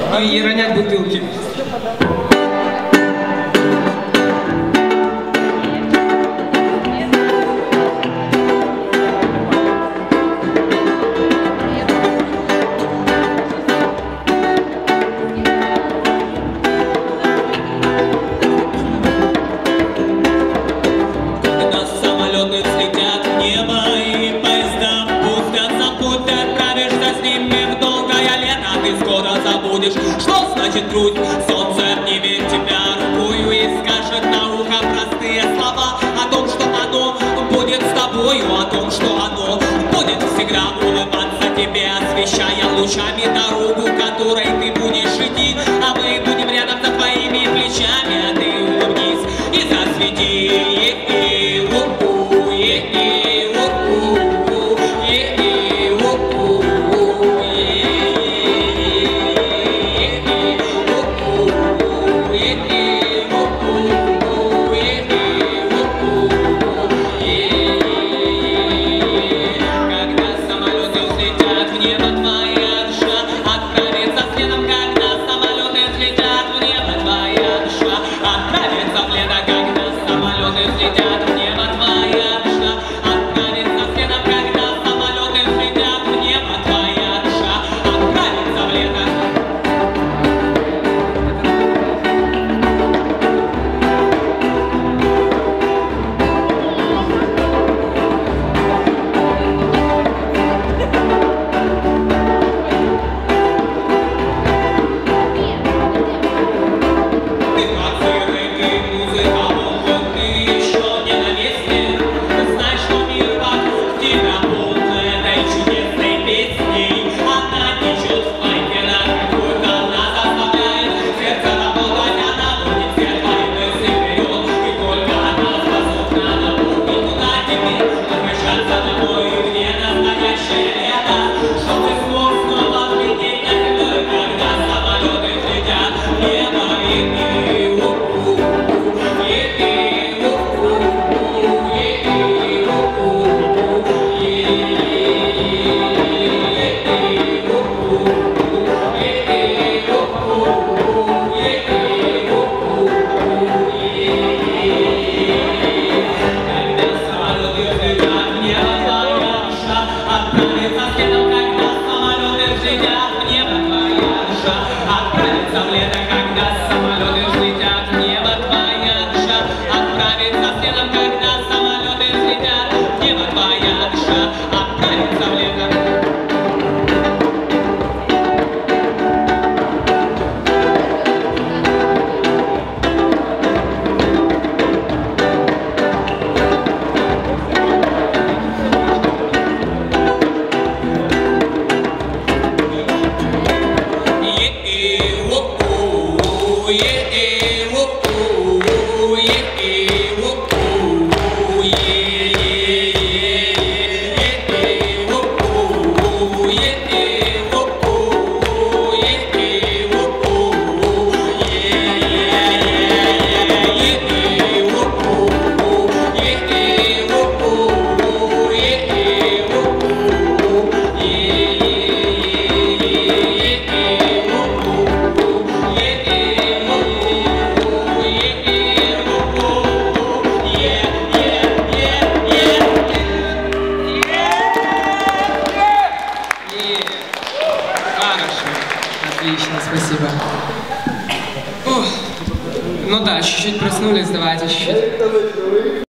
и ронять бутылки. Что значит грусть? Солнце обнимет тебя рукою и скажет на ухо простые слова о том, что оно будет с тобою, о том, что оно будет всегда улыбаться тебе, освещая лучами дорогу, которой ты будешь идти, а мы будем рядом за твоими плечами, а ты улыбнись и засвети. Отлично, спасибо. О, ну да, чуть-чуть проснулись, давайте чуть-чуть.